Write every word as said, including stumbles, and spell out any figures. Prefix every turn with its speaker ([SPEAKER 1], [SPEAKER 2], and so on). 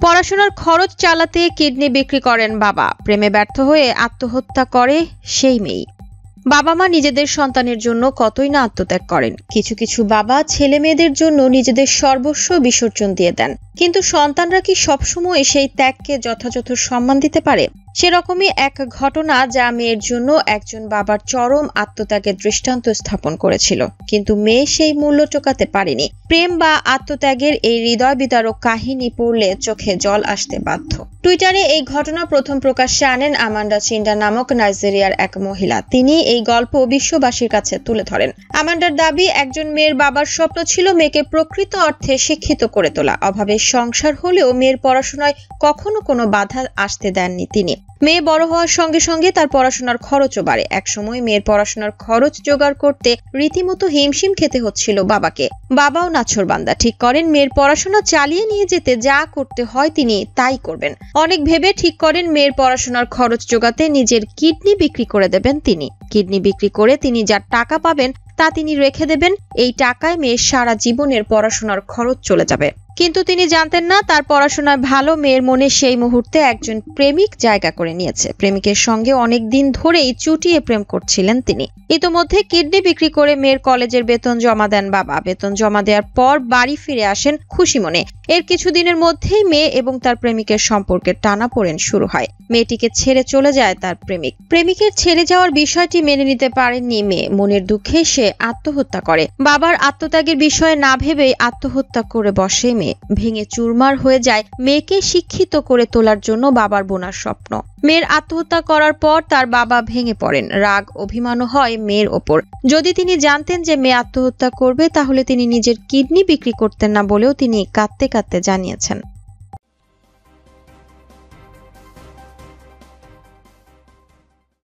[SPEAKER 1] পড়াশোনার খরচ চালাতে কিডনি বিক্রি করেন বাবা, প্রেমে ব্যর্থ হয়ে আত্মহত্যা করে সেই মেয়ে। বাবা মা নিজেদের সন্তানের জন্য কতই না আত্মত্যাগ করেন। কিছু কিছু বাবা ছেলে মেয়েদের জন্য নিজেদের সর্বস্ব বিসর্জন দিয়ে দেন, কিন্তু সন্তানরা কি সবসময় সেই ত্যাগকে যথাযথ সম্মান দিতে পারে? সেরকমই এক ঘটনা যা মেয়ের জন্য একজন বাবার চরম আত্মত্যাগের দৃষ্টান্ত স্থাপন করেছিল, কিন্তু মেয়ে সেই মূল্য চোকাতে পারেনি। প্রেম বা আত্মত্যাগের এই হৃদয় বিদারক কাহিনী পড়লে চোখে জল আসতে বাধ্য। টুইটারে এই ঘটনা প্রথম প্রকাশ্যে আনেন আমান্ডা চিন্ডা নামক নাইজেরিয়ার এক মহিলা। তিনি এই গল্প বিশ্ববাসীর কাছে তুলে ধরেন। আমান্ডার দাবি, একজন মেয়ের বাবার স্বপ্ন ছিল মেয়েকে প্রকৃত অর্থে শিক্ষিত করে তোলা। অভাবের সংসার হলেও মেয়ের পড়াশোনায় কখনো কোনো বাধা আসতে দেননি তিনি। মেয়ে বড় হওয়ার সঙ্গে সঙ্গে তার পড়াশোনার খরচও বাড়ে। একসময় মেয়ের পড়াশোনার খরচ জোগাড় করতে রীতিমতো হিমশিম খেতে হচ্ছিল বাবাকে। বাবাও নাছোড়বান্দা, ঠিক করেন মেয়ের পড়াশোনা চালিয়ে নিয়ে যেতে যা করতে হয় তিনি তাই করবেন। অনেক ভেবে ঠিক করেন মেয়ের পড়াশোনার খরচ জোগাতে নিজের কিডনি বিক্রি করে দেবেন তিনি। কিডনি বিক্রি করে তিনি যা টাকা পাবেন তা তিনি রেখে দেবেন। এই টাকায় মেয়ের সারা জীবনের পড়াশোনার খরচ চলে যাবে। কিন্তু তিনি জানতেন না, তার পড়াশোনায় ভালো মেয়ের মনে সেই মুহূর্তে একজন প্রেমিক জায়গা করে নিয়েছে। প্রেমিকের সঙ্গে অনেক দিন ধরেই চুটিয়ে প্রেম করছিলেন তিনি। ইতোমধ্যে কিডনি বিক্রি করে মেয়ের কলেজের বেতন জমা দেন বাবা। বেতন জমা দেওয়ার পর বাড়ি ফিরে আসেন খুশি মনে। এর কিছুদিনের মধ্যেই মেয়ে এবং তার প্রেমিকের সম্পর্কের টানাপোড়েন শুরু হয়। মেয়েটিকে ছেড়ে চলে যায় তার প্রেমিক। প্রেমিকের ছেড়ে যাওয়ার বিষয়টি মেনে নিতে পারেননি মেয়ে। মনের দুঃখে সে আত্মহত্যা করে। বাবার আত্মত্যাগের বিষয়ে না ভেবেই আত্মহত্যা করে বসে মেয়ে। ভেঙে চুরমার হয়ে যায় মেয়েকে শিক্ষিত করে তোলার জন্য বাবার বোনার স্বপ্ন। মেয়ের আত্মহত্যা করার পর তার বাবা ভেঙে পড়েন। রাগ অভিমানও হয় মেয়ের ওপর। যদি তিনি জানতেন যে মেয়ে আত্মহত্যা করবে তাহলে তিনি নিজের কিডনি বিক্রি করতেন না বলেও তিনি কাঁদতে কাঁদতে জানিয়েছেন।